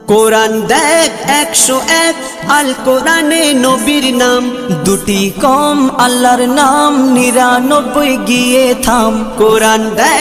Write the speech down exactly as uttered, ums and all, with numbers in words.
কোরআন দেখ একশো এক, আল কোরআনে নবীর নাম, দুটি কম আল্লাহর নাম, নিরানব্বই গিয়ে থাম। কোরআন দেখ